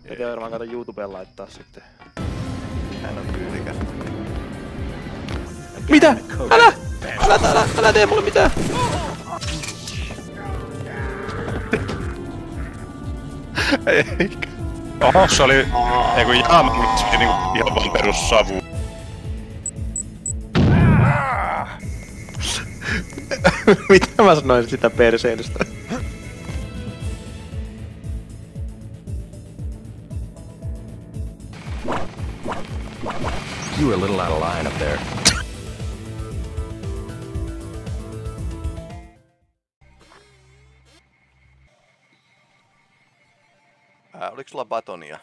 Pitää varmaan kato YouTubeen laittaa sitten. Hän on tyylikäs. Mitä? Älä tee mulle mitään! Eikä. Oho, se oli... Eiku jaama, se oli niinku ihan vaan perus savu. Mitä mä sanoin sitä perseilystä? You were a little out of line up there. Oliko sulla batonia?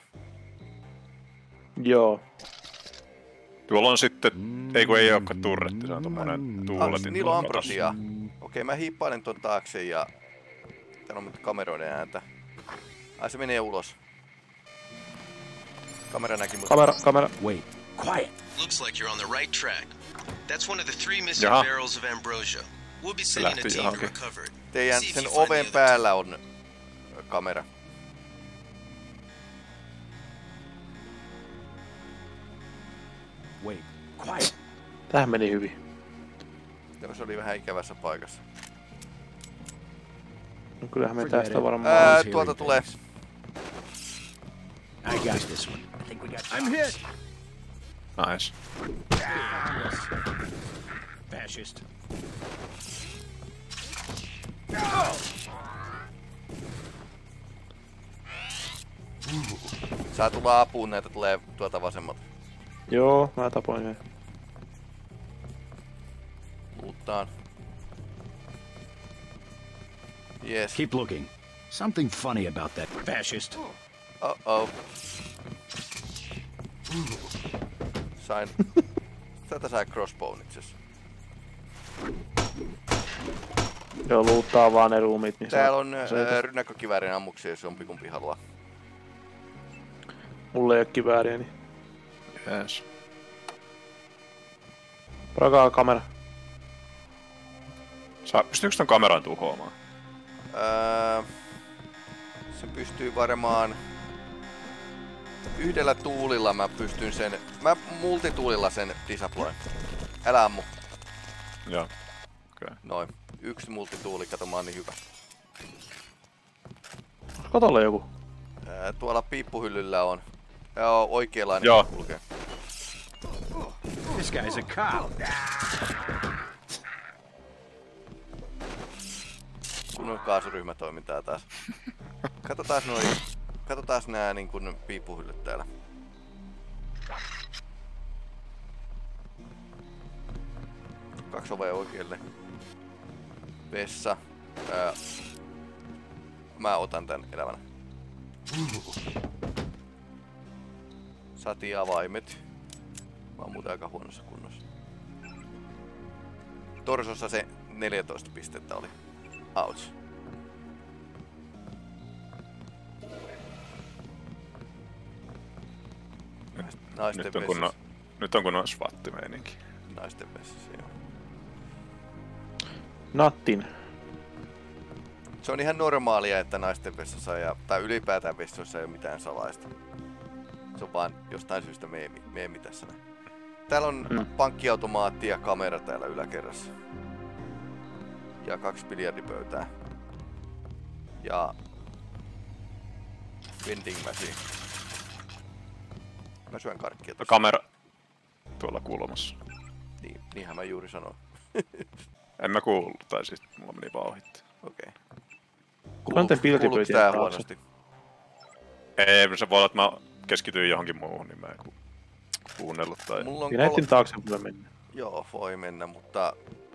Joo. Tuolla on sitten... Ei ookaan turretti, se on tommonen tuuletin. Niillä on ambrosiaa. Okei, mä hiippailen ton taakse ja... Täällä on nyt kameroiden ääntä. Ai se menee ulos. Kamera näki mut. Kamera. Wait, quiet. Looks like you're on the right track. That's one of the 3 missing barrels of ambrosia. We'll be sending a team to recover it. Teidän sen oven päällä on kamera. Wait, quiet. Tähän meni hyvin. Joo, se oli vähän ikävässä paikassa. No kyllähän me tästä varmaan... Tuolta tulee. I got this one. I'm hit. Nice. Fascist. Saa tulla apuun, näitä tulee tuolta vasemmalta. Joo, mä tapoin yhden. Luuttaan. Yes. Keep looking. Something funny about that fascist. Oh. Sain. Tätä sai crossbown itses. Joo, luuttaa vaan ne ruumit. Niin täällä on rynnäkkökiväärin ammuksia, jos jompikumpi haluaa. Mulla ei oo kivääriä, niin... Jees. Prakaa kamera. Pystyykö ton kameran tuhoamaan? Se pystyy varmaan... Yhdellä tuulilla mä pystyn sen... Mä multituulilla sen disabloin. Älä ammu. Joo. Okay. Noin. 1 multituuli, kato mä oon niin hyvä. Katolle joku. Tuolla piippuhyllyllä on. Joo, oikeanlainen. Joo. Kulkee. This guy's a cop. Kunnon kaasuryhmätoimintaa taas. Katsotaan nää niin kun piippuhyllyt täällä. Kaksi ovea oikealle. Vessa. Mä otan tän elävänä. Saatiin avaimet. Mä oon muuten aika huonossa kunnossa. Torsossa se 14 pistettä oli. Ouch. Nyt on kunnon SWAT-meininki. Naisten vessassa, joo. Nattin. Se on ihan normaalia, että naisten vessassa tai ylipäätään vessoissa ei ole mitään salaista. Se on vaan jostain syystä meemi tässä näin. Täällä on pankkiautomaatti ja kamera täällä yläkerrassa. Ja 2 biljardipöytää. Ja... vending machine. Mä syön karkkia tossa. Kamera tuolla kulmassa. Niin, niinhän mä juuri sanoin. En mä kuullut, tai siis mulla meni vaan ohitte. Okei. Kuuluuko tää huonosti? Ei, se voi olla, että mä keskityin johonkin muuhun, niin mä en kuunnellut tai... Netin taakse voi mennä. Joo, voi mennä, mutta...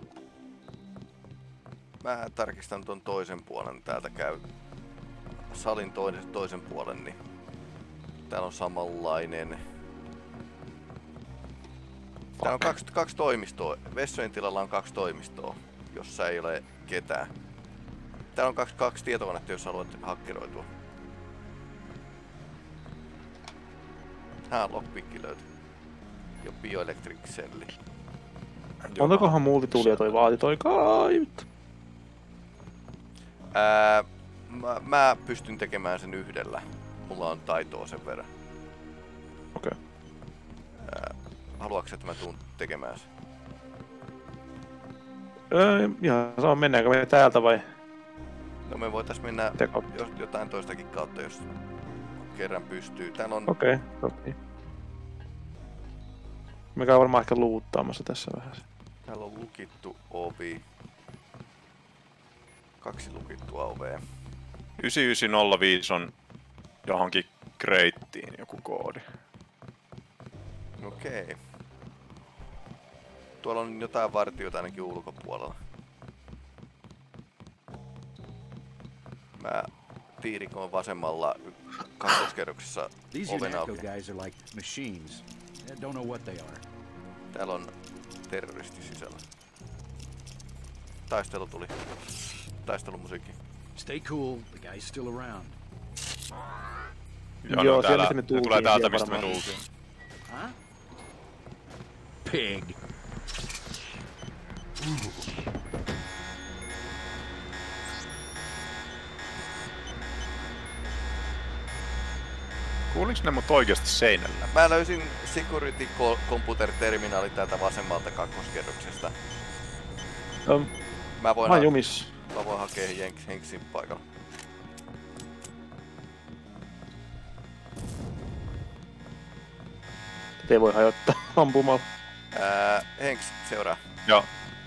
Mä tarkistan ton toisen puolen, täältä käy... Salin toisen puolen, niin... Täällä on samanlainen... Täällä on kaksi toimistoa. Vessojen tilalla on 2 toimistoa, jossa ei ole ketään. Täällä on kaksi tietokonetta, jos haluat hakkeroitua. Lockpick löytyy. Jo bioelectric celli. Montakohan multituulia toi vaati toi kait? Mä pystyn tekemään sen yhdellä. mulla on taitoa sen verran. Okei. Haluatko, että mä tuun tekemään sen? Ihan sama, mennäänkö me täältä vai? No me voitais mennä jotain toistakin kautta, jos kerran pystyy. Täällä on... Okei, sopii. Me käy varmaan ehkä luuttaamassa tässä vähän. Täällä on lukittu ovi. 2 lukittua ovea. 9905 on johonkin kreittiin joku koodi. Okei. Tuolla on jotain vartijoita ainakin ulkopuolella. Mä tiirikoin vasemmalla kakkoskerroksessa oven auki. Täällä on terroristi sisällä. Taistelu tuli. Taistelumusiikki. Stay cool, the guy's still around. Joo, täällä, siellä se tulee täältä, mistä me tultiin. Huh? Pig. Kuuliks ne mut oikeesti seinällä? Mä löysin Security Computer Terminali täältä vasemmalta kakkoskerroksesta. Mä voin jumis. Mä voin hakea Henksin paikalla. Te ei voi hajottaa ampumalla. Henks, seuraa. Joo.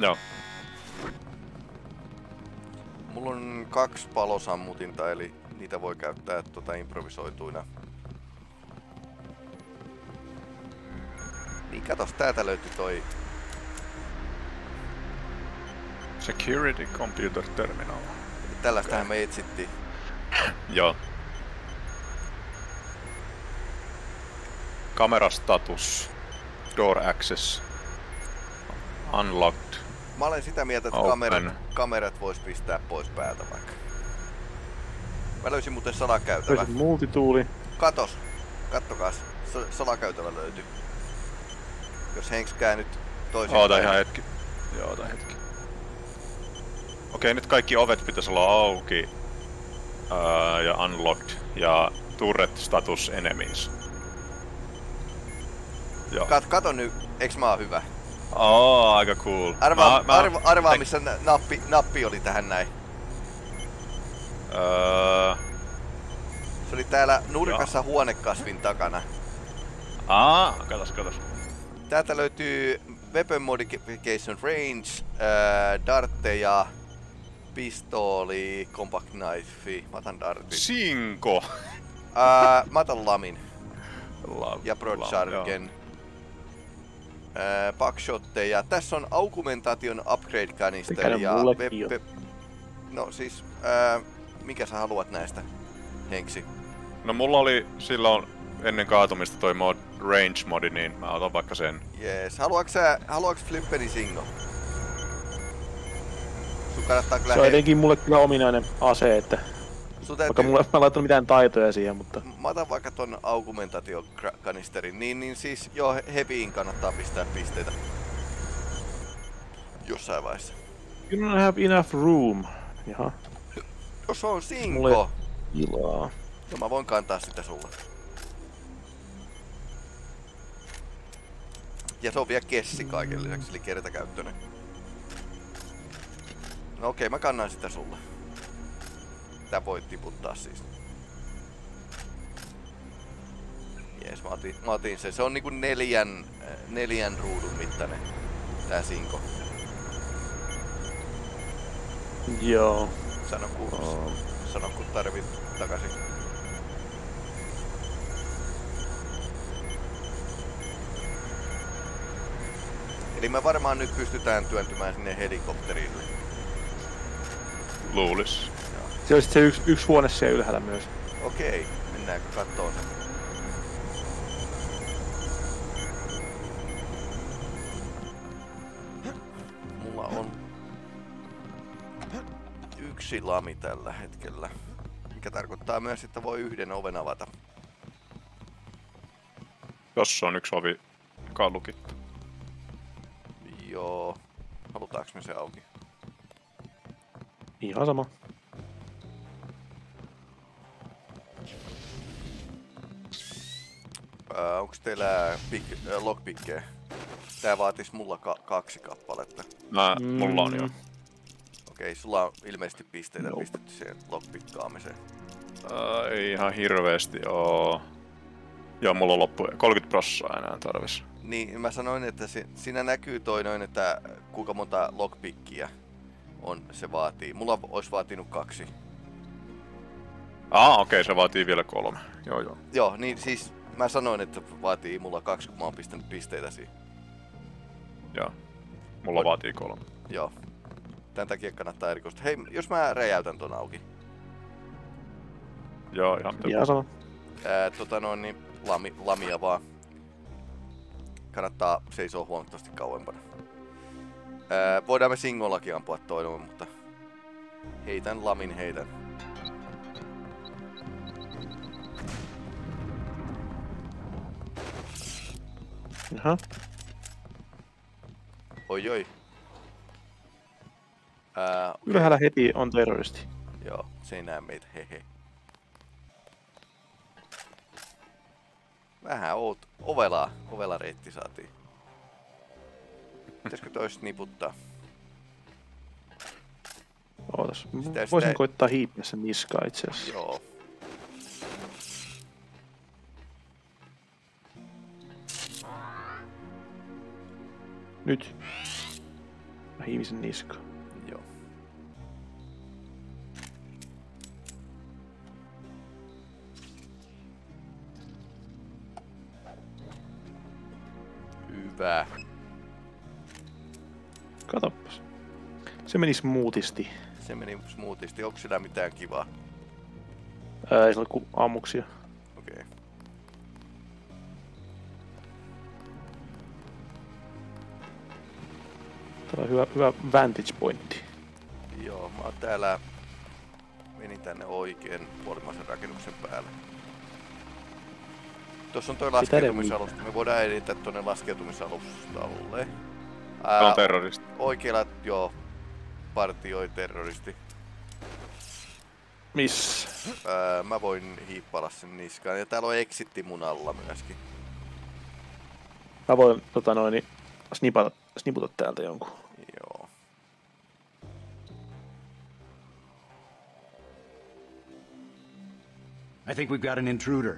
Mulla on 2 palosammutinta, eli niitä voi käyttää improvisoituina. Niin katos, täältä löytyi toi... Security Computer Terminal. Tällaistähän me etsittiin. Joo. Kamerastatus. Door access. Unlocked. Mä olen sitä mieltä, että kamerat vois pistää pois päältä vaikka. Mä löysin muuten salakäytävä. Löysin multituuli. Katos. Kattokaas. Salakäytävä löytyy. Jos Henks käännyt toisin. Oota ihan hetki. Okei, nyt kaikki ovet pitäisi olla auki. Ja unlocked. Ja turret status enemies. Joo. Kato nyt, eiks mä oon hyvä? Aika cool. Arvaa missä nappi oli tähän näin. Se oli täällä nurkassa huonekasvin takana. Katos. Täältä löytyy Weapon Modification Range, dartteja, pistooli, compact knife, mä otan dartin. Sinko! Mä otan lamin. Ja broadsharken. Buckshotteja. Tässä on augmentation upgrade canister ja no siis, mikä sä haluat näistä, Henksi? No mulla oli silloin ennen kaatumista toi range modi, niin mä otan vaikka sen. Jees. Haluaks Flipperi Singo? Sun kannattaa kyllä... Se on etenkin mulle kyllä ominainen ase, että... Vaikka mulla ei laittanut mitään taitoja siihen, mutta... Mä otan vaikka ton augmentation-kanisterin, niin siis joo, heavyin kannattaa pistää pisteitä. Jossain vaiheessa. You don't have enough room. Jaha. Jos on Sinko! Mulle ilaa. No mä voin kantaa sitä sulle. Ja se on vielä kessi kaiken lisäksi, eli kertakäyttöinen. No okei, mä kannan sitä sulle. Tää voi tiputtaa siis. Jees, mä otin se. Se on niinku 4 ruudun mittainen tää Sinko. Joo. Sano kun tarvit takaisin. Eli me varmaan nyt pystytään työntymään sinne helikopterille. Luulis. Se olisi se yksi huone siellä ylhäällä myös. Okei, mennäänkö kattoo sen? Mulla on 1 lami tällä hetkellä. Mikä tarkoittaa myös, että voi 1 oven avata. Tossa on 1 ovi, joka on lukittu. Joo. Halutaanko me se auki? Ihan sama. Onks teillä lockpickkejä? Tää vaatis mulla 2 kappaletta. Mulla on jo. Okei, sulla on ilmeisesti pisteitä pistetty siihen lockpikkaamiseen. Ei ihan hirveesti oo. Joo, mulla on loppu 30% enää tarvis. Niin, mä sanoin, että siinä näkyy toi noin, että kuinka monta lockpickia se vaatii. Mulla olisi vaatinut 2. Okei, se vaatii vielä 3. Joo. Joo, niin siis mä sanoin, että vaatii mulla 2, kun mä oon pistänyt pisteitä siihen. Joo. Mulla vaatii 3. Joo. Tän takia kannattaa erikoista. Hei, jos mä räjäytän ton auki. Joo, ihan mitä. Ihan sama. Niin lamia vaan. Kannattaa seisoa huomattavasti kauempana. Voidaan me singollakin ampua toinen, mutta heitän lamin. Jaha. Oi. Ylhäällä heti on terroristi. Joo, se ei näe meitä, hehe. Vähän ovela reitti saatiin. Pitäisikö toista niputtaa? Ootas. Voisin koittaa hiipiä sen niskaa itse asiassa. Joo. Nyt. Mä hiivisen niskaa. Joo. Hyvä. Katoppas. Se meni smoothisti. Se meni smoothisti. Onko sillä mitään kivaa? Ei se ole kuin ammuksia. Okei. Tää on hyvä vantage pointti. Joo, mä oon täällä... Menin tänne oikein puolimaisen rakennuksen päälle. Tuossa on toi laskeutumisalusta. Me voidaan edetä tuonne laskeutumisalustalle. On terroristi. Oikealla, joo. Partioi terroristi. Missä? Mä voin hiippailla sen niskaan. Ja täällä on exitti mun alla myöskin. Mä voin sniputa täältä jonkun. Joo. I think we've got an intruder.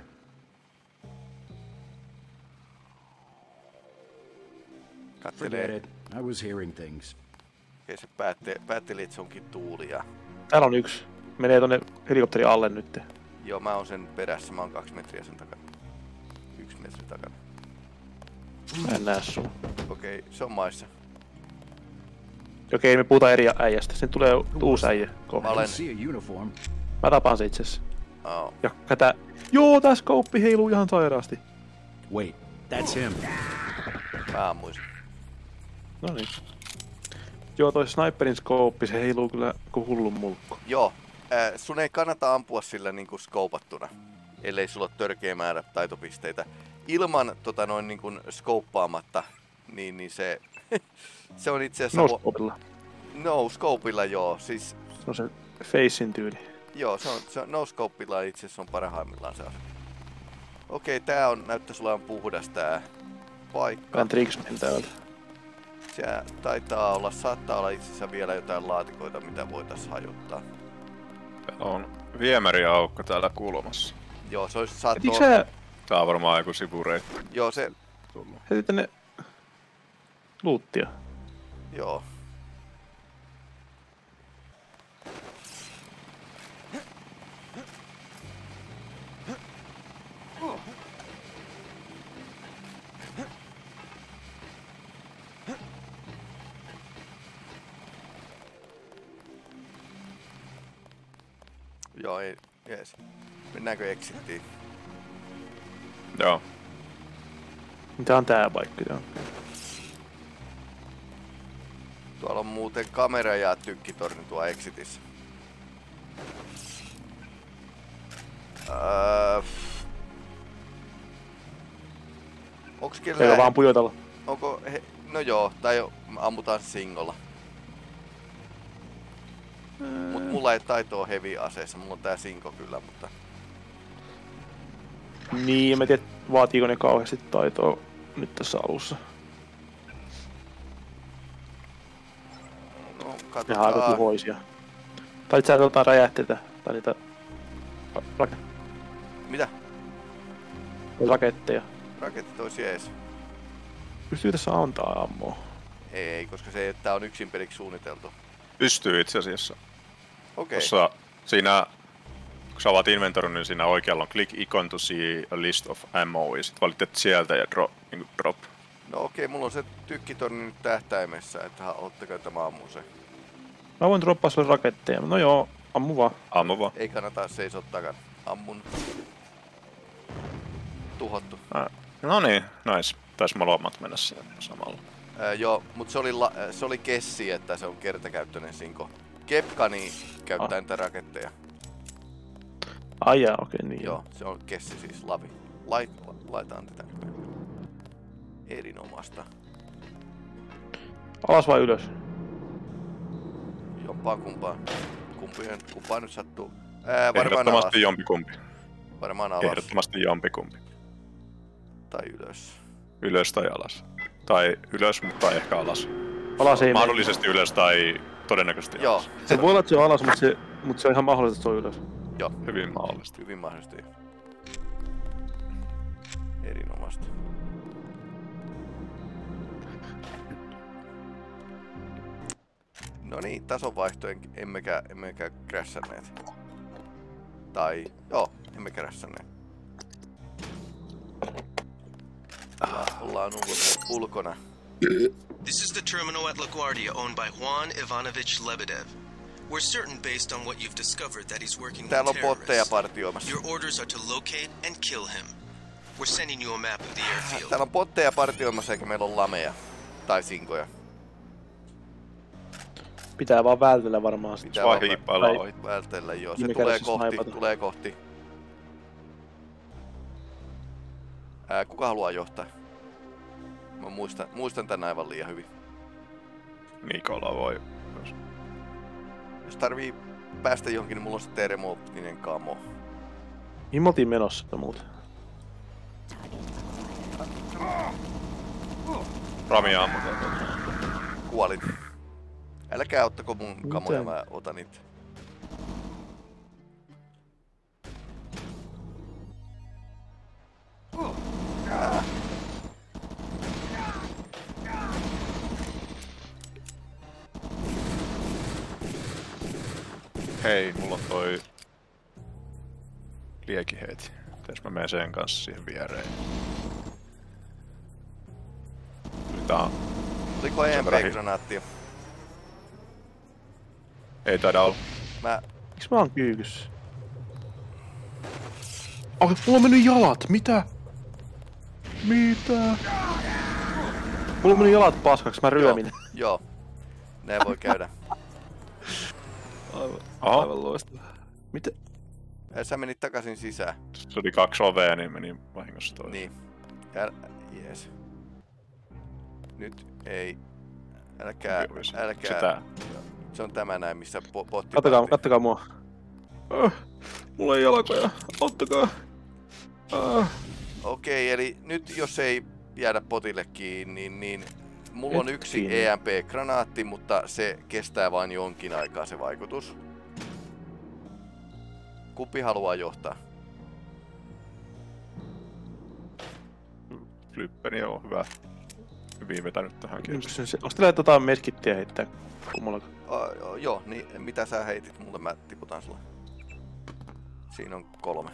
Forget it. I was hearing things. Okei, se päätteli, että se onkin tuulia. Täällä on yksi. Menee tonne helikopterin alle nyt. Joo, mä oon sen perässä. Mä oon 2 metriä sen takana. 1 metri takana. Mä en näe sun. Okei, se on maissa. Okei, me puhutaan eri äijästä. Sen tulee uusi äijä kohta. Mä tapaan se itsessä. Oh. Ja kätä... Joo, tää skouppi heiluu ihan sairaasti. Wait, that's him. Mä ammuisin. Noniin. Joo, toi sniperin skouppi, se heiluu kyllä kuin hullun mulkku. Joo, sun ei kannata ampua sillä niinku skoupattuna, ellei sulla ole törkeä määrä taitopisteitä. Ilman niinku skouppaamatta, niin se, se on itse asiassa... No-scopeilla. No-scopeilla, joo, siis... Se on se facein tyyli. Joo, se on no-scopeilla itse asiassa on parhaimmillaan se ase. Okei, tää näyttäisi olevan puhdas tää paikka. Vähän tricksmen täältä. Siellä saattaa olla itse asiassa vielä jotain laatikoita, mitä voitais hajuttaa. On viemäriaukko täällä kulmassa. Joo, se olisi Tää on varmaan joku sivureitti. Joo, se... Heti tänne... Luuttia. Joo. Joo, ei, jees. Mennäänkö exittiin? Joo. Mitä on tää paikka? Joo. Tuolla on muuten kamera ja tykkitorni tuo exitissä. Onks kellään... Eikö vaan pujotella? Onko... No joo, tai ammutaan singolla. Mut mulla ei taitoa heavy aseessa, mulla on tää sinko kyllä, mutta... Niin, en mä tiedä, vaatiiko ne kauheasti taitoa nyt tässä alussa. No, Ne on katsotaan. aika tuhoisia. Tai itse asiassa jotain räjähteitä, tai niitä Mitä? raketteja. Raketit olisi jees. Pystyy tässä antaa ammoa? Ei, koska tää on yksin peliksi suunniteltu. Pystyy itse asiassa. Okei. Tuossa siinä, kun sä avaat inventorin, niin siinä oikealla on click icon to see a list of ammo, ja sit valitset sieltä ja drop. No okei, mulla on se tykkitorni nyt tähtäimessä, että ottakaa tämä ammu se. Mä voin droppaa sulle raketteja. No joo, ammu vaan. Ammu vaan. Ei kannata seisoo takana. Ammun. Tuhottu. No niin, nice. Tais molemmat mennä sinne samalla. Joo, mut se oli Kessi, että se on kertakäyttöinen sinko. Kepkani käyttää niitä raketteja. Ai jaa, okei, niin. Joo, se on Kessi siis, Lavi. Laitaan tätä. Erinomaista. Alas vai ylös? Jompaa kumpaan. Kumpaan nyt sattuu. Varmaan Ehdottomasti alas. jompikumpi. Varmaan alas. Ehdottomasti jompikumpi. Tai ylös. Ylös tai alas. Tai ylös, mutta ehkä alas. Alas ei Mahdollisesti ylös tai todennäköisesti Joo. alas. Se voi olla, että se on alas, mutta se on ihan mahdollista, että se on ylös. Joo. Hyvin mahdollista. Hyvin mahdollisesti. Erinomaista. No niin, tasovaihtojen emmekä crashanneet. Tai, joo, emme crashanneet. Ollaan ulkona. This is the terminal at LaGuardia owned by Juan Ivanovich Lebedev. We're certain based on what you've discovered that he's working Täällä on with botteja terrorists. partioimassa. Your orders are to locate and kill him. We're sending you a map of the airfield. Täällä on botteja partioimassa eikä meillä on lameja. Tai sinkoja. Pitää vaan vältellä varmaan sitä. Pitää Vai vaan hiippailla ohi. vältellä, joo. Se Viime tulee kädessä kohti, snaipata. tulee kohti. Kuka haluaa johtaa? Mä muistan tän aivan liian hyvin. Nikola voi. Jos tarvii päästä johonkin, niin mulla on se termoottinen kamo. Mihin me oltiin menossa muuten? Rami ammutaan. Kuolin. Älkää ottako mun kamoja, Miten? mä otan niitä. Hei, mulla on toi liekiheiti. Mites mä menen sen kanssa siihen viereen? Yritään. Oliko EMP-granaattia? Ei taida olla. Miks mä oon kyykyssä? Oh, mulla on mennyt jalat, mitä? Mitä? Mulla on mennyt jalat paskaksi, mä ryömin. Joo. Näin voi käydä. Aivan loistavaa. Mitä? Sä menit takaisin sisään. Se oli 2 ovea, niin meni vahingossa toiseen. Niin. Jees. Nyt ei. Älkää. Sitä. Se on tämä näin, missä botti. Kattokaa mua. Mulla ei jalkoja. Ottakaa. Okei, eli nyt jos ei jäädä potille kiinni, niin mulla on yksi kiinni. EMP-granaatti, mutta se kestää vain jonkin aikaa se vaikutus. Kumpi haluaa johtaa? Flippeni on hyvä. Hyvin vetänyt tähän kiinni. Onks teillä merkittiä heittää kummallakaan? Joo, niin mitä sä heitit? Mulle mä tiputan sulle. Siinä on 3.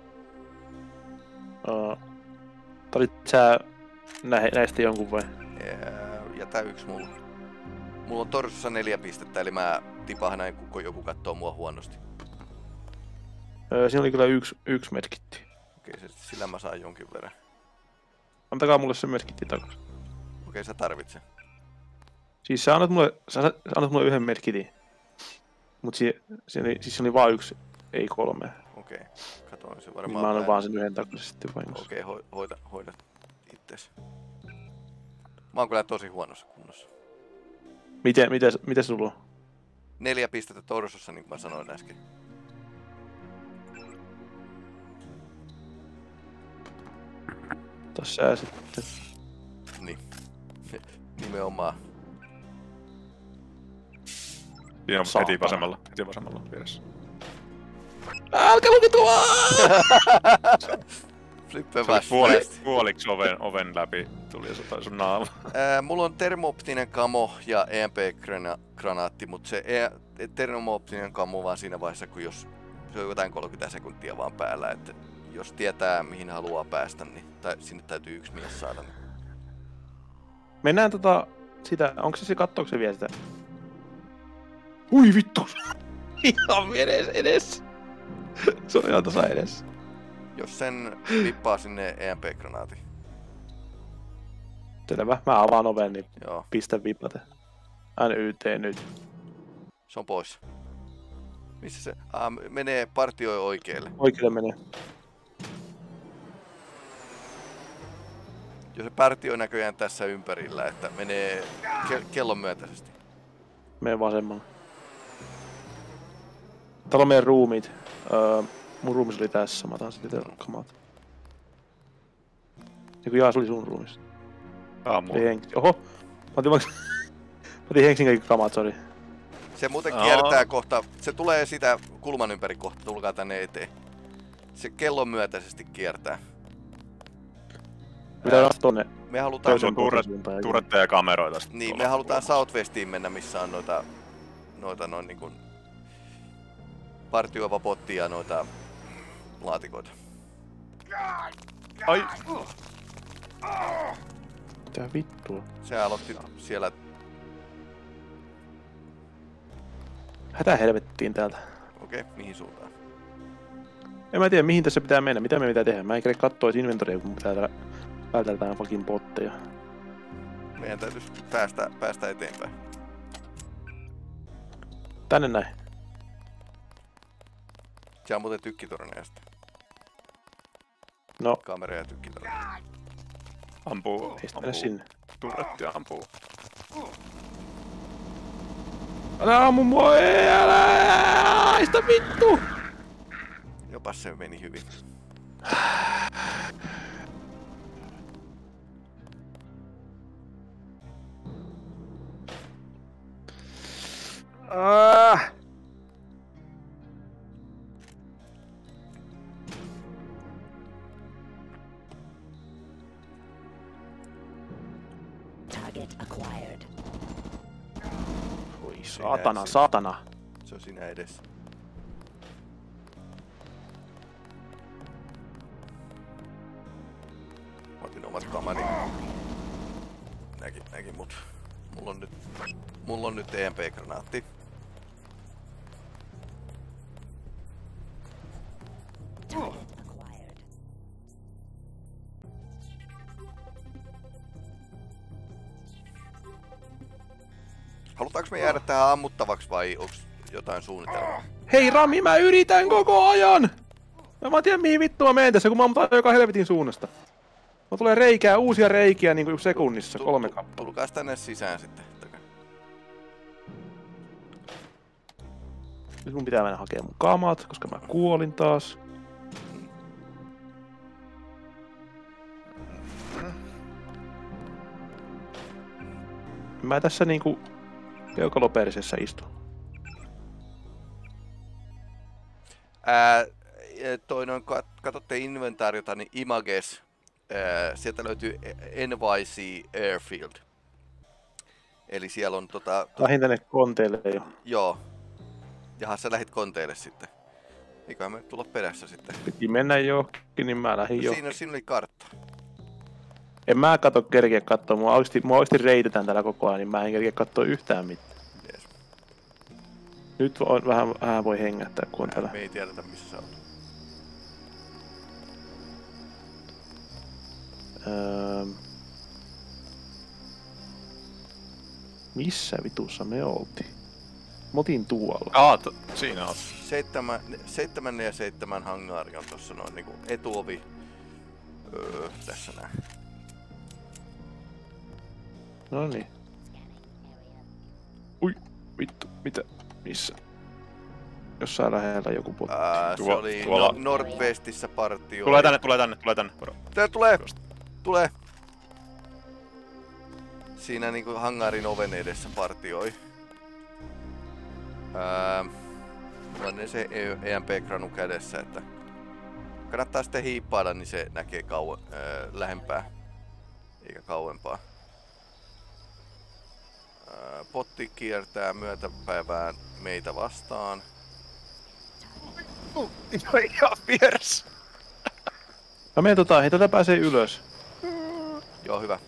Tarit sä näistä jonkun vai? Jätä yksi mulla. Mulla on torsossa 4 pistettä, eli mä tipahdan kun joku kattoo mua huonosti. Siinä oli kyllä yksi merkitti. Okei, sillä mä saan jonkin verran. Antakaa mulle se merkitti takas. Okei, sä tarvitset. Siis sä annat mulle yhden merkitin. Mut siis oli vaan yksi, ei 3. Okei, katoin se Niin varmaan. mä annan vaan sen yhden takaisin sitten vahingossa. Okei, hoida itses. Mä oon kyllä tosi huonossa kunnossa. Miten sulla on? 4 pistettä torsossa, niin kuin mä sanoin äsken. Tossa sitten. Niin. Nimenomaan. Siinä on heti vasemmalla vieressä. Älkää lukitua! Flippe puoliksi oven läpi tuli ja se taisi sun naama. Mulla on termooptinen kamo ja EMP-granaatti, mutta se termooptinen kamo vaan siinä vaiheessa, kun jos se on jotain 30 sekuntia vaan päällä, että jos tietää mihin haluaa päästä, niin sinne täytyy yksi mies saada. Niin. Mennään sitä, onko se kattooko se vielä sitä? Ui vittu! Ihan edessä! Se on ihan tasa edessä. Jos sen vippaa sinne EMP-granaatin. Selvä, mä avaan oven, niin joo. Pistä vipate. NYT nyt. Se on pois. Missä se? Menee partioi oikealle. Oikealle menee. Jos se partioi näköjään tässä ympärillä, että menee kellon myötäisesti. Menee vasemmalla. Täällä on meidän ruumit. Mun ruumis oli tässä, mä otan sitten kamat. Eiku jaa, se oli sun ruumis. Oho! Mä otin Henksin kaikki kamat, sori. Se muuten kiertää kohta, se tulee sitä kulman ympäri kohta, tulkaa tänne eteen. Se kellon myötäisesti kiertää. Mitä on tonne? Me halutaan turretteja ja kameroita. Niin, me halutaan Southwestiin mennä, missä on noita noin niinkun partioiva botti ja noita laatikoita. Ai! Mitä vittua? Se aloitti siellä. Hätä helvettiin täältä. Okei, mihin suuntaan? En mä tiedä mihin tässä pitää mennä, mitä me pitää tehdä. Mä en kerran katsoa inventoria, kun pitää vältellä tää fucking botteja. Meidän täytyisi päästä eteenpäin. Tänne näin. Se on muuten tykkitorneja sitten. No. Kamera ja tykkitorneja. Ampuu sinne. Turretti ampuu. Älä ammu mua, älä aista vittu! Jopa se meni hyvin. Target acquired. Oi saatana, saatana. Se on siinä edessä. Mä otin omat kamani. Näki mut. Mulla on nyt EMP-granaatti. Target acquired. Halutaanko me jäädä tähän ammuttavaksi vai onks jotain suunnitelmaa? Hei Rami, mä yritän koko ajan! Mä en tiedä mihin vittua mä menen tässä, kun mä ammutaan joka helvetin suunnasta. Mä tulee uusia reikiä niinku sekunnissa, 3 kappaletta. Tulkaas tänne sisään sitten. Nyt mun pitää mennä hakemaan mun kamat, koska mä kuolin taas. Mä tässä niinku peukaloperisessä istun. Katsotte inventaariota, niin Images. Sieltä löytyy NYC Airfield. Eli siellä on Lähin tänne konteille jo. Joo. Jaha, sä lähit konteille sitten. Eiköhän me tulla perässä sitten. Piti mennä johonkin, niin mä lähdin johonkin. Siinä oli kartta. En mä kerkeä katsoa. Mua oikeesti reitetään täällä koko ajan, niin mä en kerkeä katsoa yhtään mitään. Yes. Nyt on vähän voi hengähtää, kun on täällä. Me ei tiedetä missä sä oot. Missä vitussa me oltiin? Mä otin tuolla. Siinä on. 7 ja 7 hangaari on tossa noin niinku etuovi. Tässä näin. Noniin. Ui, vittu, mitä? Missä? Jossain lähellä joku botti. Se oli Northwestissä partio. Tulee tänne. Tää tulee! Tule! Siinä niinku hangarin oven edessä partioi. Mulla on se EMP-kranu kädessä, että kannattaa sitten hiippailla, niin se näkee lähempää, eikä kauempaa. Potti kiertää myötäpäivään meitä vastaan. Ihan vieressä. Mä menen hei tätä pääsee ylös. Joo, hyvä.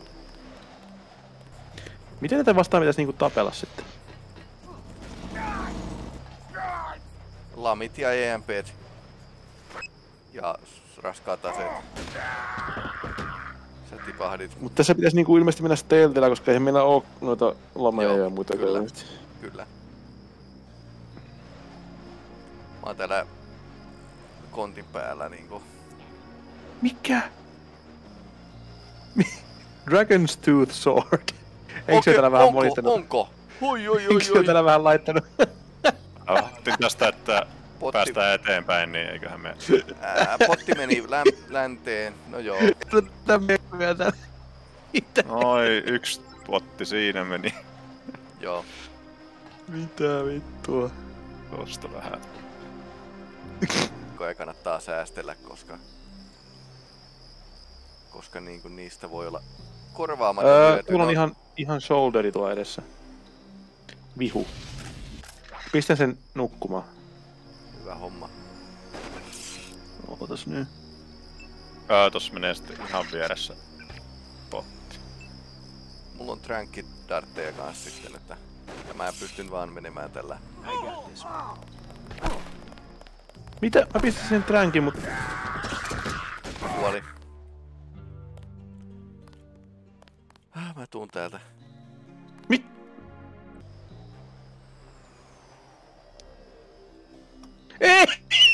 Miten näitä vastaan pitäisi niinku tapella sitten? Lamit ja EMPt. Ja raskaat aseet. Sä tipahdit. Mutta tässä pitäisi niinku ilmeisesti mennä stealthillä, koska eihän meillä oo noita lameja Joo, ja muita. kyllä. Kyllä. Mä oon täällä kontin päällä niinku. Mikä? Dragon's Tooth Sword. Eikö se täällä vähän molittanut? Onko? Oi. Eikö se täällä vähän laittanut? Ajattelin tästä, että päästään eteenpäin, niin eiköhän me... Potti meni länteen, no joo. Tätä mekkoja täällä. Oi, yksi potti siinä meni. Joo. Mitä vittua? Tuosta vähän. Koe kannattaa säästellä, koska niinku niistä voi olla korvaamaton hyöty. Tuolla on ihan shoulderi tuolla edessä. Vihu. Pistän sen nukkumaan. Hyvä homma. Ootas nyt. Tossa menee sitten ihan vieressä potti. Mulla on trankit dartteja kanssa sitten, että ja mä pystyn vaan menemään tällä. Mitä? Mä pistin sen trankin, mut... Kuoli. Mä tuun täältä. Mit? Ei!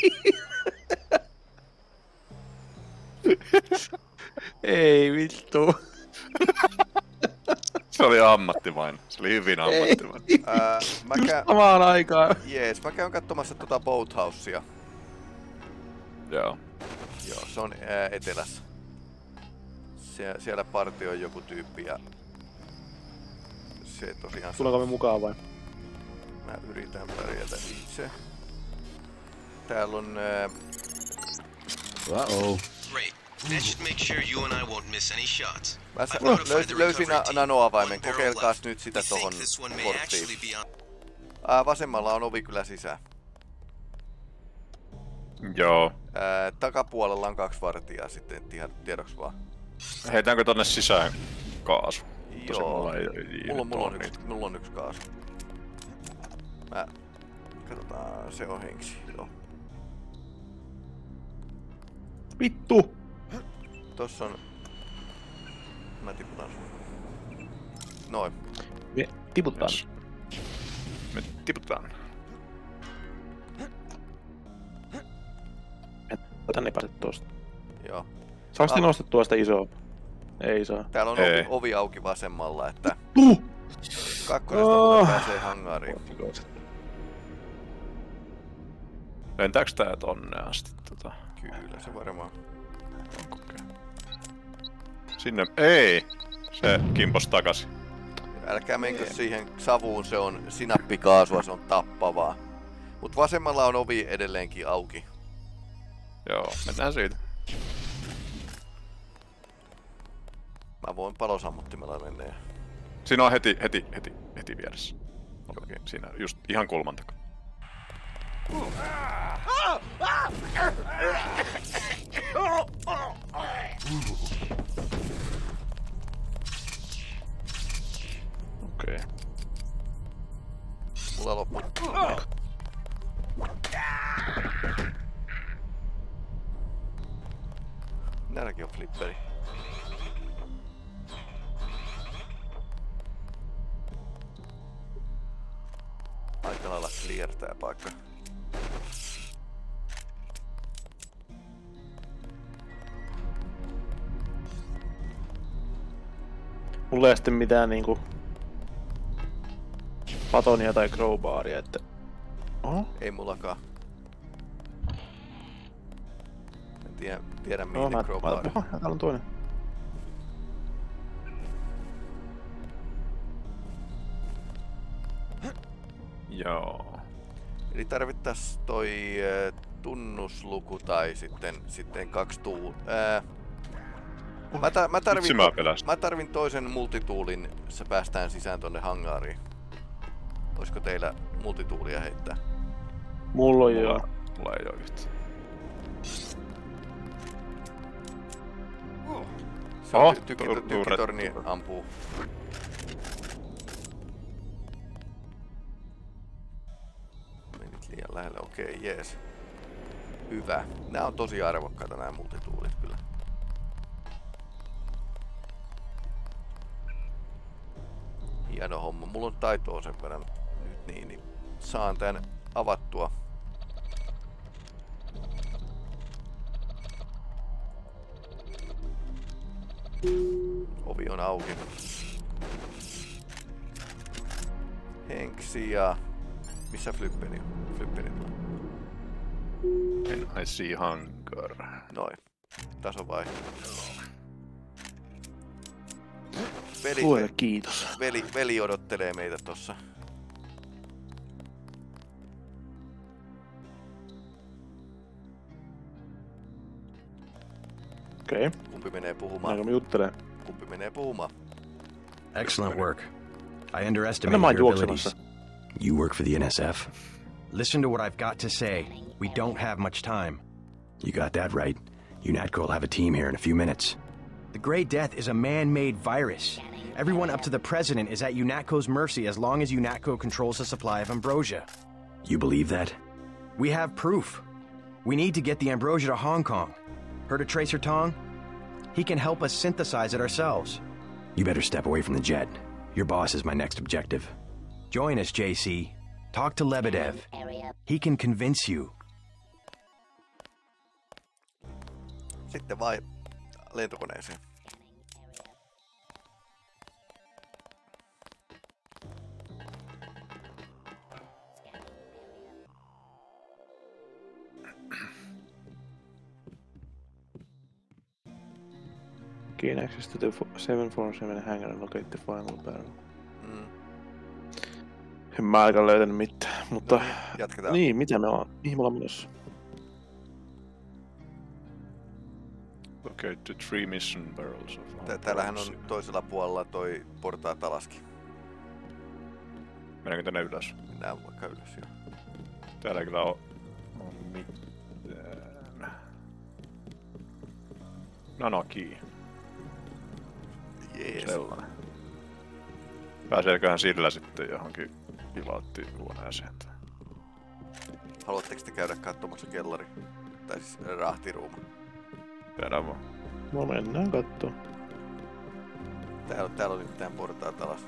Ei vittu. Se oli ammattimainen. Se oli hyvin ammattimainen. Just samaan aikaan. Jees, mä käyn katsomassa tota boathousea. Joo. Joo, se on etelässä. Siellä partioi joku tyyppi ja... Se tosiaan... Tuleeko me mukaan vai? Mä yritän pärjätä itse. Täällä on... Uh-oh. Great. That should make sure you and I won't miss any shots. Mä I've notified the löysin recovery team. nanoavaimen, One barrel kokeilkaas left. nyt sitä We tohon think this one may porttiin. actually be on... Vasemmalla on ovi kyllä sisään. Joo. Takapuolella on 2 vartijaa sitten, tiedoks vaan. Heitäänkö tonne sisään kaasu? Tosi Joo, mulla ei mulla on yksi kaasu. Katsotaan, se on henksi, joo. Vittu! Tossa on... Mä tiputan sun. Noin. Me tiputaan. Yes. Me tiputaan. Tänne ei pääse tosta. Joo. Saaks te nostettua sitä isoa? Ei saa. Täällä on ovi auki vasemmalla, että... Kakkosesta pääsee hangariin. Lentääks tää tonne asti Kyllä, se varmaan. Sinne... Ei! Se kimpos takas. Älkää menkö siihen savuun, se on sinappikaasua, se on tappavaa. Mut vasemmalla on ovi edelleenkin auki. Joo, mennään siitä. Mä voin palosammuttimella mennä. Siinä on heti vieressä. Okei, siinä just ihan kulman takaa. Okei. Mulla loppuu. Näälläkin on flipperi. Aika lailla clear tää paikka. Mulla ei sitten mitään niinku... Patonia tai crowbaria, että... Oho? Ei mullakaan. En tiedä No, mihin mä... crowbar. Oho, täällä on toinen. Joo. Eli tarvittais toi tunnusluku tai sitten 2 Mä tarvin toisen multituulin, se päästään sisään tonne hangaariin. Olisiko teillä multituulia heittää? Mulla on joo. Mulla ei oo yhtään. Se on tykkitorni ampuu. Menit liian lähelle, okei, jees. Hyvä. Nää on tosi arvokkaita nää multituulit kyllä. Hieno homma. Mulla on taitoa sen verran nyt niin saan tän avattua. Ovi on auki. Henksi ja... Missä Flippeni on? Flippeni tulee. I see hunger. Noin. Taso vaihtuu. Kiitos. Veli odottelee meitä tossa. Okei. Okay. Kumpi menee puhumaan? Aika me juttelee. Kumpi menee puhumaan? Excellent work. I underestimated your abilities. You work for the NSF? Listen to what I've got to say. We don't have much time. You got that right. UNATCO will have a team here in a few minutes. The Grey Death is a man-made virus. Everyone up to the President is at UNATCO's mercy as long as UNATCO controls the supply of ambrosia. You believe that? We have proof. We need to get the ambrosia to Hong Kong. Heard of Tracer Tong? He can help us synthesize it ourselves. You better step away from the jet. Your boss is my next objective. Join us, JC. Talk to Lebedev. He can convince you. Sitten vai lentokoneeseen. Gain access to the 747 hangar and locate the final barrel. En mä aika löytänyt mitään, mutta... No, jatketaan. Niin, mitä me mihin me ollaan menossa? Okay, the 3 mission barrels of... Täällähän on toisella puolella toi portaat alaskin. Mennäänkö tänne ylös? Mennään vaikka ylös, joo. Täällä ei kyllä on mitään. Nanoki. Jees. Sellainen. Pääseeköhän sillä sitten johonkin piloottihuoneeseen? Haluatteko te käydä katsomassa kellari? Tai siis rahtiruuma? Tiedän vaan. No mennään kattoo. Täällä on mitään portaat alas.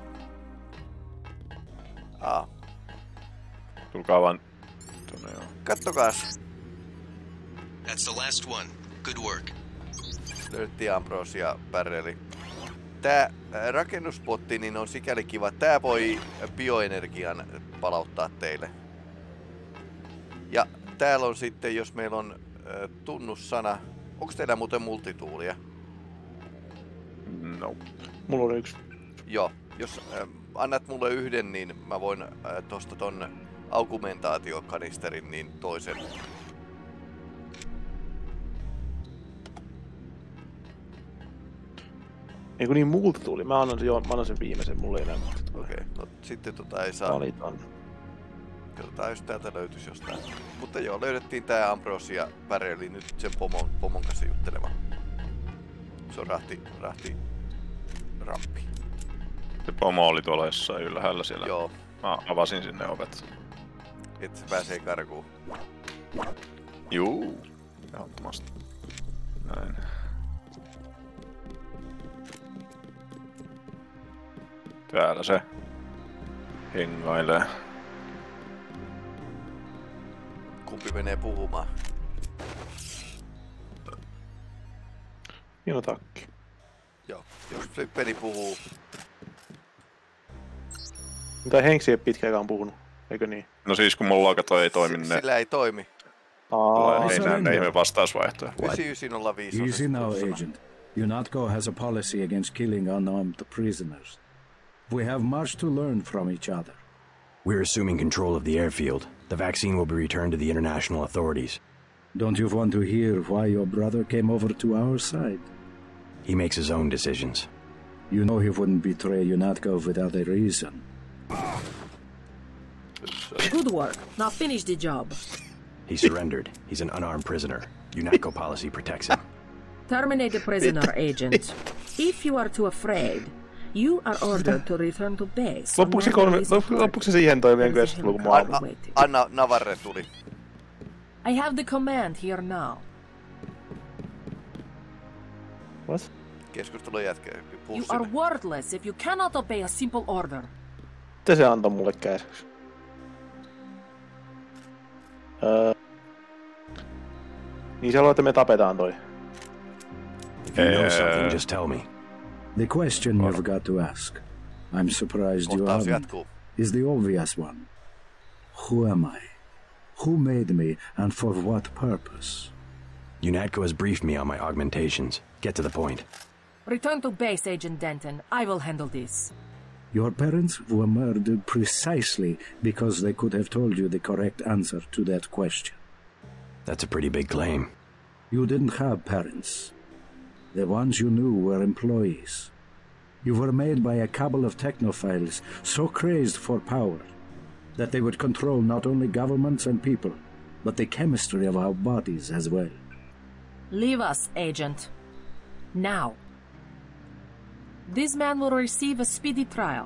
Tulkaa vaan tonne joo. Kattokaas! That's the last one. Good work. Löydettiin ambrosia barreli. Tää rakennuspotti niin on sikäli kiva. Tää voi bioenergian palauttaa teille. Ja täällä on sitten, jos meillä on tunnussana. Onko teillä muuten multituulia? No. Mulla on yksi. Joo. Jos annat mulle yhden, niin mä voin tosta ton augmentaatiokanisterin niin toisen. Eiku niin multituuli, mä annan sen viimeisen, mulla ei enää multituuli. Okei, no sitten ei saa. Valitaan. Katsotaan, jos täältä löytyisi jostain. Mutta joo, löydettiin tää ambrosia barreli nyt sen pomon kanssa juttelemaan. Se on rahti rampi. Se pomo oli tuolla jossain ylhäällä siellä. Joo. Mä avasin sinne ovet. Et se pääsee karkuun. Juu. Ehdottomasti. Näin. Täällä se hengailee. Kumpi menee puhumaan? Hieno takki. Joo, jos Flippeni puhuu. Mitä Henksi ei pitkäänkään puhunut, eikö niin? No siis kun mulla ei toimi ne. Sillä ei toimi. Ei näe ihme vastausvaihtoja. 9905 Easy now, Agent. UNATCO has a policy against killing unarmed prisoners. We have much to learn from each other. We're assuming control of the airfield. The vaccine will be returned to the international authorities. Don't you want to hear why your brother came over to our side? He makes his own decisions. You know he wouldn't betray UNATCO without a reason. Good work. Now finish the job. He surrendered. He's an unarmed prisoner. UNATCO policy protects him. Terminate the prisoner, Agent. If you are too afraid, you are ordered to return to base. Loppuksi se siihen toimien keskustelu kuin maailma? Anna Navarre tuli. I have the command here now. What? Keskustelun jätkä. You are worthless if you cannot obey a simple order. Mitä se antoi mulle käskyksi? Niin se haluaa, että me tapetaan toi. If you know something, just tell me. The question you've got to ask, I'm surprised you haven't, is the obvious one. Who am I? Who made me, and for what purpose? UNATCO has briefed me on my augmentations. Get to the point. Return to base, Agent Denton. I will handle this. Your parents were murdered precisely because they could have told you the correct answer to that question. That's a pretty big claim. You didn't have parents. The ones you knew were employees. You were made by a cabal of technophiles so crazed for power that they would control not only governments and people, but the chemistry of our bodies as well. Leave us, Agent. Now. This man will receive a speedy trial.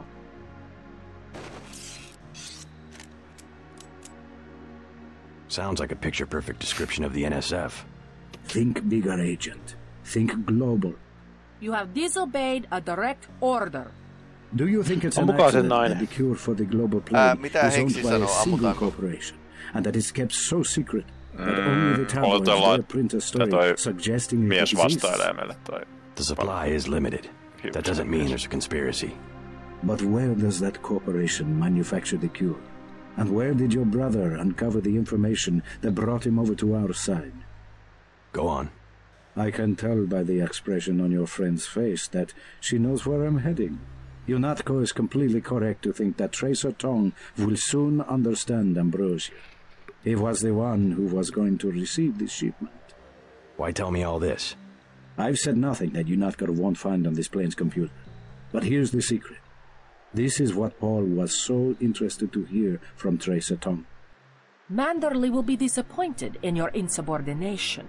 Sounds like a picture-perfect description of the NSF. Think bigger, Agent. Think global. You have disobeyed a direct order. Do you think it's an accident that the cure for the global plague is owned by a single corporation, and that it's kept so secret that only the tabloids dare print a story suggesting it exists? The supply is limited. That doesn't mean there's a conspiracy. But where does that corporation manufacture the cure? And where did your brother uncover the information that brought him over to our side? Go on. I can tell by the expression on your friend's face that she knows where I'm heading. UNATCO is completely correct to think that Tracer Tong will soon understand Ambrosia. He was the one who was going to receive this shipment. Why tell me all this? I've said nothing that UNATCO won't find on this plane's computer. But here's the secret. This is what Paul was so interested to hear from Tracer Tong. Manderley will be disappointed in your insubordination.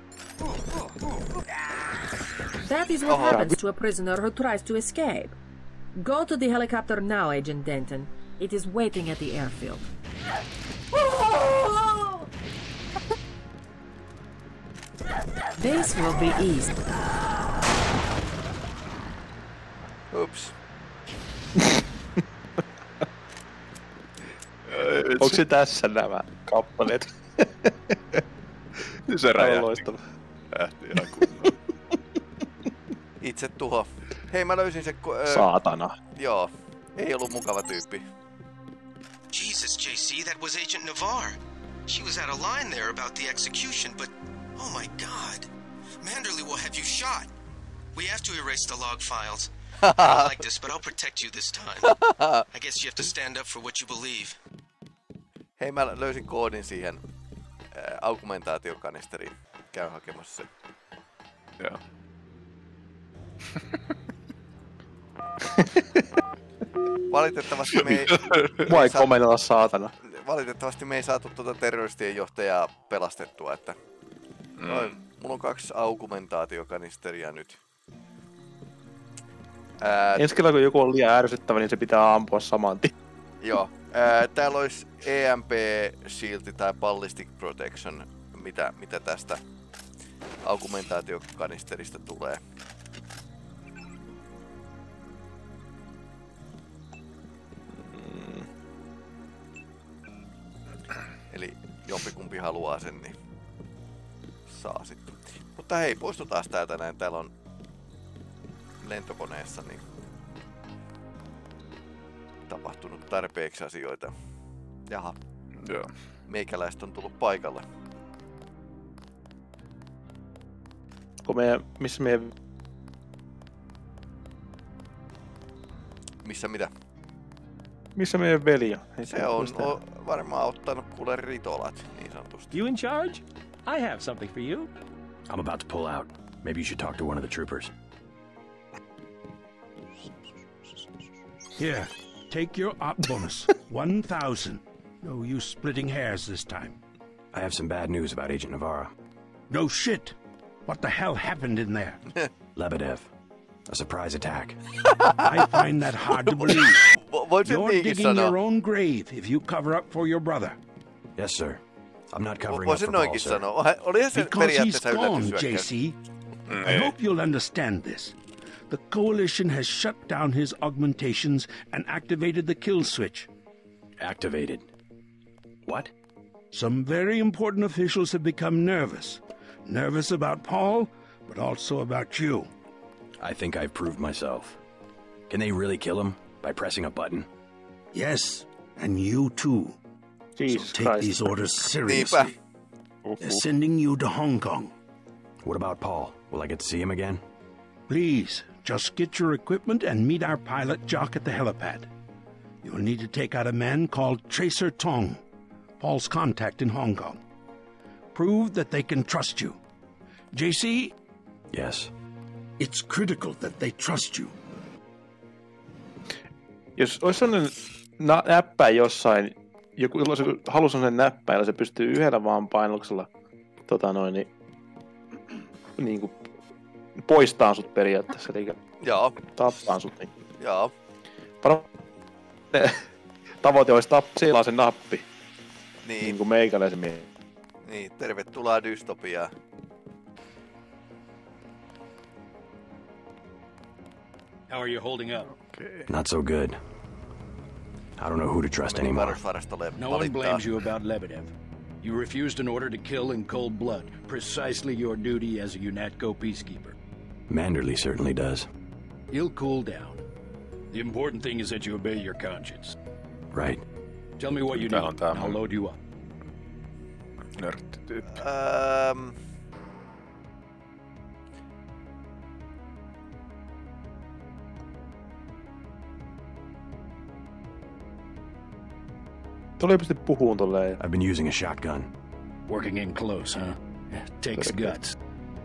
That is what happens to a prisoner who tries to escape. Go to the helicopter now, Agent Denton. It is waiting at the airfield. Base will be east. Oops. Onko se tässä nämä kappaleet? Se räjähti. Loistava. Räjähti ihan kunnolla. Itse tuho. Hei, mä löysin se... Saatana. Joo. Ei ollut mukava tyyppi. Jesus, JC, that was Agent Navarre. She was out of line there about the execution, but... Oh my god. Manderley will have you shot. We have to erase the log files. I don't like this, but I'll protect you this time. I guess you have to stand up for what you believe. Hei, mä löysin koodin siihen augmentaatiokanisteriin. Käy hakemassa sen. Joo. Valitettavasti me ei... Mua ei komennella saatana. Valitettavasti me ei saatu tuota terroristien johtajaa pelastettua, että... Mulla on 2 augmentaatiokanisteria nyt. Ensi kerralla kun joku on liian ärsyttävä, niin se pitää ampua saman tien. Joo. Täällä olisi EMP Shield tai Ballistic Protection, mitä tästä augmentaatiokanisterista tulee. Eli jompikumpi haluaa sen, niin saa sitten. Mutta hei, poistutaan täältä näin. Täällä on lentokoneessa niin tapahtunut tarpeeksi asioita. Jaha. Joo. Meikäläiset on tullut paikalle. Missä meidän... Missä mitä? Missä meidän veli on? Se on varmaan ottanut kuule ritolat, niin sanotusti. You in charge? I have something for you. I'm about to pull out. Maybe you should talk to one of the troopers. Here, take your op bonus. 1,000. No use splitting hairs this time. I have some bad news about Agent Navarro. No shit. What the hell happened in there? Lebedev. A surprise attack. I find that hard to believe. You're digging your own grave if you cover up for your brother. Yes, sir. I'm not covering up for Paul, sir. Because he's gone, JC. I hope you'll understand this. The Coalition has shut down his augmentations and activated the kill switch. Activated? What? Some very important officials have become nervous. Nervous about Paul, but also about you. I think I've proved myself. Can they really kill him by pressing a button? Yes, and you too. Jesus so take Christ. these orders seriously. They're sending you to Hong Kong. What about Paul? Will I get to see him again? Please, just get your equipment and meet our pilot Jock at the helipad. You'll need to take out a man called Tracer Tong, Paul's contact in Hong Kong. Prove that they can trust you. JC? Yes. It's critical that they trust you. Jos olisi sellainen näppä jossain, joku halusi sellainen näppä, jolla se pystyy yhdellä vaan painalluksella niin kuin poistaa sut periaatteessa, eli tappaa sut. Niin. Joo. Tavoite olisi tappaa se nappi. Niin kuin meikäläisen miehen. Niin, tervetuloa dystopiaan. How are you holding up? Okay. Not so good. I don't know who to trust anymore. No one blames you about Lebedev. You refused an order to kill in cold blood, precisely your duty as a UNATCO peacekeeper. Manderley certainly does. He'll cool down. The important thing is that you obey your conscience. Right. Tell me what you need, and I'll load you up. Nörttityyppi. Tuolla pysty puhuun tolleen. I've been using a shotgun. Working in close, huh? Takes guts.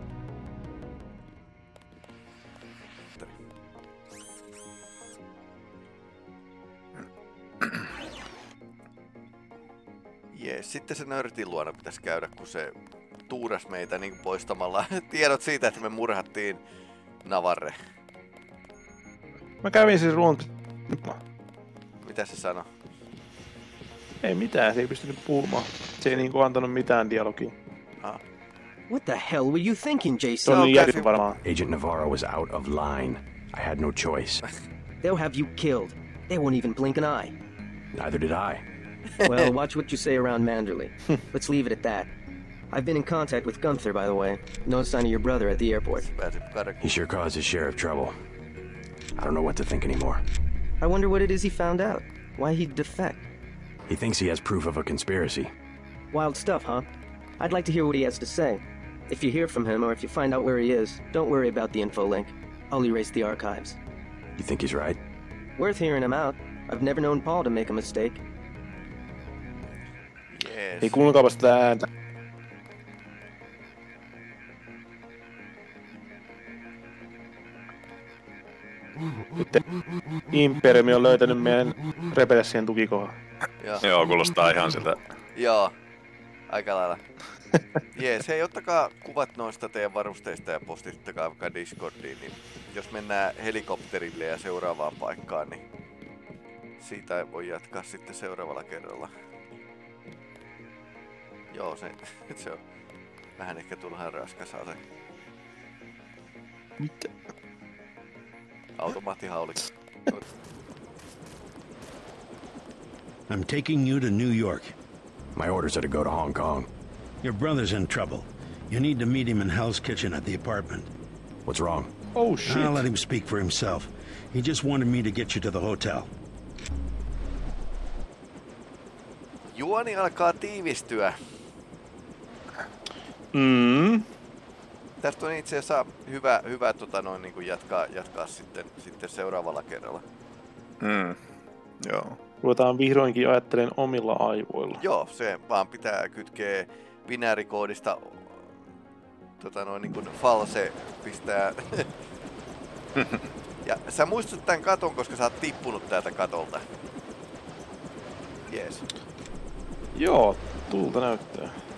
Jees, sitten se nörtin luona pitäisi käydä, kun se tuuras meitä niin poistamalla tiedot siitä, että me murhattiin Navarre. Mä kävin siis Mitä se sanoi? Ei mitään, se ei pystynyt puhumaan. Se ei niinku antanut mitään dialogia. What the hell were you thinking, JC? Agent Navarro was out of line. I had no choice. They'll have you killed. They won't even blink an eye. Neither did I. Well, watch what you say around Manderley. Let's leave it at that. I've been in contact with Gunther, by the way. No sign of your brother at the airport. He sure caused his share of trouble. I don't know what to think anymore. I wonder what it is he found out. Why he'd defect. He thinks he has proof of a conspiracy. Wild stuff, huh? I'd like to hear what he has to say. If you hear from him, or if you find out where he is, don't worry about the info link. I'll erase the archives. You think he's right? Worth hearing him out. I've never known Paul to make a mistake. Yes. Ei kuunnelkaapas tää ääntä. Imperiumi on löytänyt meidän Rebelsien tukikohdan. Joo, kuulostaa ihan siltä. Joo, aika lailla. Jees, hei, ottakaa kuvat noista teidän varusteista ja postittakaa vaikka Discordiin, niin jos mennään helikopterille ja seuraavaan paikkaan, niin siitä voi jatkaa sitten seuraavalla kerralla. Joo, se on vähän ehkä turhaan raskas ase. Mitä? Automaattihaulikko. I'm taking you to New York. My orders are to go to Hong Kong. Your brother's in trouble. You need to meet him in Hell's Kitchen at the apartment. What's wrong? Oh, shit. I'll let him speak for himself. He just wanted me to get you to the hotel. Juoni alkaa tiivistyä. Tästä on itse asiassa hyvä niin kuin jatkaa sitten seuraavalla kerralla. Joo. Ruvetaan vihdoinkin ajattelemaan omilla aivoilla. Joo, se vaan pitää kytkeä binäärikoodista niin kuin false pistää. Ja sä muistut tän katon, koska sä oot tippunut täältä katolta. Jees. Joo, tulta näyttää.